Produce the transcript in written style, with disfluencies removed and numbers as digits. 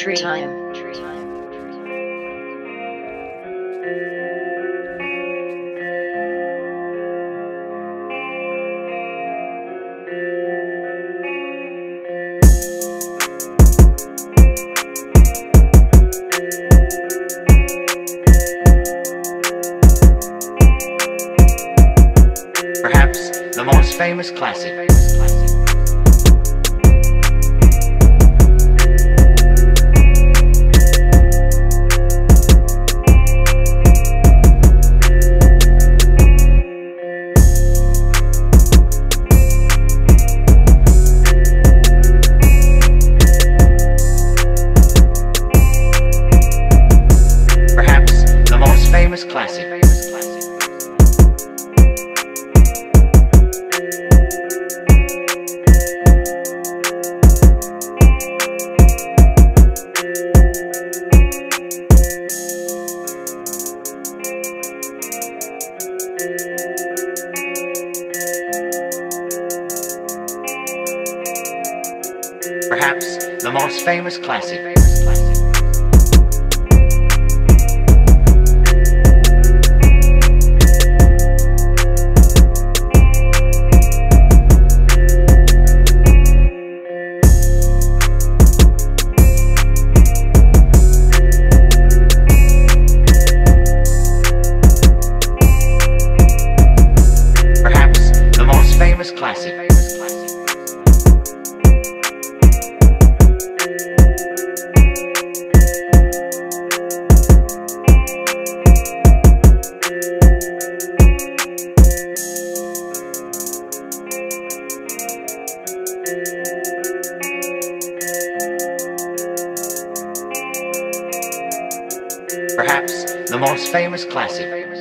Tree time. Perhaps the most famous classic. Perhaps the most famous classic. Perhaps the most famous classic. Perhaps the most famous classic. Perhaps the most famous classic.